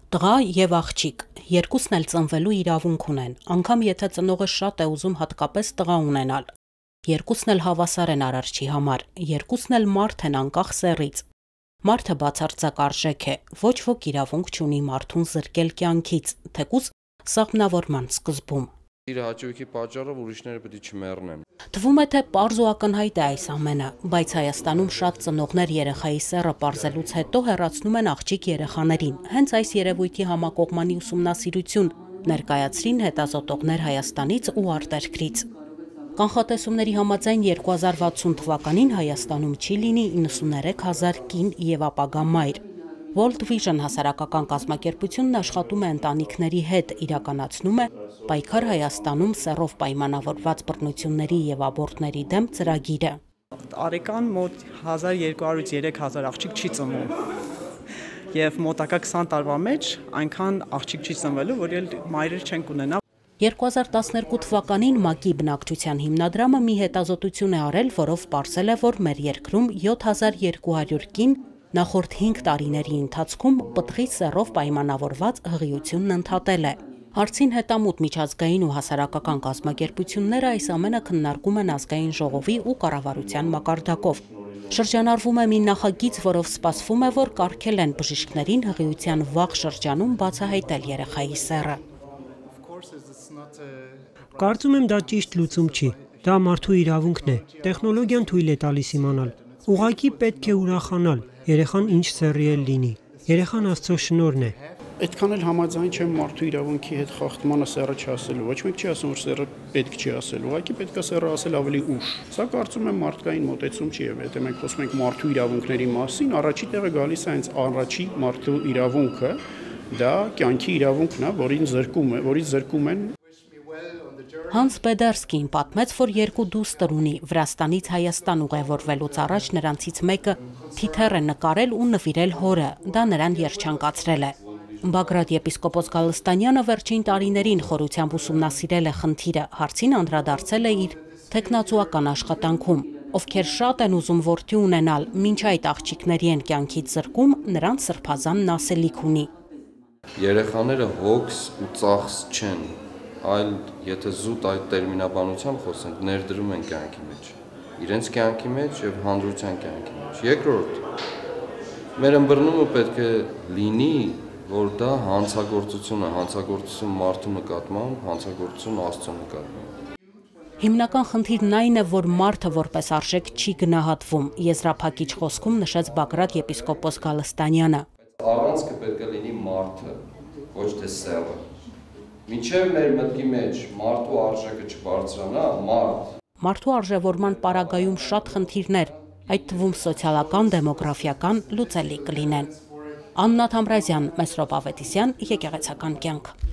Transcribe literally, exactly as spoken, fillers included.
Տղա եւ աղջիկ, երկուսն էլ ծնվելու իրավունք ունեն, անգամ եթե ծնողը շատ է ուզում հատկապես տղա ունենալ։ Երկուսն էլ հավասար են արարչի համար, երկուսն էլ մարդ են անկախ սեռից։ Մարդը բացարձակ արժեք է, ոչ ոք իրավունք չունի մարդուն զրկել կյանքից, թեկուզ սաղմնավորման սկզբում։ Իր հաճույքի պատճառով ուրիշները պետք է չմեռնեն։ Թվում է, թե պարզ ու ակնհայտ է այս ամենը, բայց Հայաստանում շատ ծնողներ երեխայի սեռը պարզելուց հետո հեռացնում են աղջիկ երեխաներին։ Հենց այս երևույթի համակողմանի ուսումնասիրություն ներկայացրին հետազոտողներ Հայաստանից ու արտերկրից։ Կանխատեսումների համաձայն երկու հազար վաթսուն թվականին Հայաստանում չի լինի իննսուներեք հազար կին եւ ապագա մայր։ World Vision հասարակական կազմակերպությունն աշխատում է ընտանիքների հետ, իրականացնում է պայքար Հայաստանում սեռով պայմանավորված բռնությունների եւ աբորտների դեմ ծրագիրը։ Տարեկան մոտ հազար երկու հարյուրից երեք հազար աղջիկ չի ծնվում։ Եվ մոտակա քսան տարվա մեջ այնքան աղջիկ չի ծնվելու, որ էլ մայրեր չեն կունենա։ երկու հազար տասներկու թվականին ՄԱԿ-ի բնակչության հիմնադրամը մի հետազոտություն է արել, որով պարզել է, որ մեր երկրում յոթ հազար երկու հարյուր կին նախորդ հինգ տարիների ընթացքում պտղի սեռով պայմանավորված հղիությունն ընդհատել է։ Հարցին հետամուտ միջազգային ու հասարակական կազմակերպությունները այս ամենը քննարկում են ազգային ժողովի ու կառավարության մակարդակով։ Շրջանառվում է մի նախագիծ, որով սպասվում է, որ կարգել են բժիշկներին հղիության վաղ շրջանում բացահայտել երեխայի սեռը։ Կարծում եմ դա ճիշտ լուծում չի։ Դա մարդու իրավունքն է։ Տեխնոլոգիան թույլ է տալիս իմանալ։ Ուղղակի պետք է ուրախանալ։ Երեխան ինչ սեռի էլ լինի։ Երեխան Աստծո շնորհն է։ Այդքան էլ համաձայն չեմ մարդու իրավունքի հետ խախտմանը սեռը չասելու։ Ոչ մեկ չի ասում, որ սեռը պետք չի ասել։ Ուղղակի պետք է սեռը ասել ավելի ուշ։ Սա կարծում եմ մարդկային մոտեցում չի, եւ եթե մենք խոսում ենք մարդու իրավունքների մասին, առաջի տեղը գալիս է հենց առաջի մարդու իրավունքը, դա կյանքի իրավունքն է, որին զրկում է, որից զրկում են։ Հանս Բեդերսկին պատմեց, որ երկու դուստր ունի, Վրաստանից Հայաստան ուղևորվելուց առաջ նրանցից մեկը թիթեռ է նկարել ու նվիրել հորը, դա նրան երջանկացրել է։ Բագրատ եպիսկոպոս Գալստանյանը վերջին տարիներին խորությամբ ուսումնասիրել է խնդիրը, հարցին անդրադարձել է իր թեկնածուական աշխատանքում։ Ովքեր շատ են ուզում որդի ունենալ, մինչ այդ աղջիկների են կյանքից զրկում, նրանց սրբազանն ասելիք ունի։ Երեխաները հոգս ու ծախս չեն, այլ եթե զուտ այդ տերմինաբանությամբ խոսենք, ներդրում են կյանքի մեջ, իրենց կյանքի մեջ եւ հանրության կյանքի մեջ։ Երկրորդ, մեր ըմբռնումը պետք է լինի, որ դա հանցագործություն է, հանցագործություն մարդու նկատմամբ, հանցագործություն Աստծո նկատմամբ։ Հիմնական խնդիրն այն է, որ մարդը որպես արժեք չի գնահատվում, եզրափակիչ խոսքում նշեց Բագրատ եպիսկոպոս Գալստանյանը։ Առանցքը պետք է լինի մարդը, ոչ թե սեռը։ Մինչև մեր մտքի մեջ մարդու արժեքը չբարձրանա, մարդ։ Մարդու արժևորման պարագայում շատ խնդիրներ, այդ թվում սոցիալական, դեմոգրաֆիական լուծելի կլինեն։ Աննա Թամրազյան, Մեսրոպ Ավետիսյան, Եկեղեցական կյանք։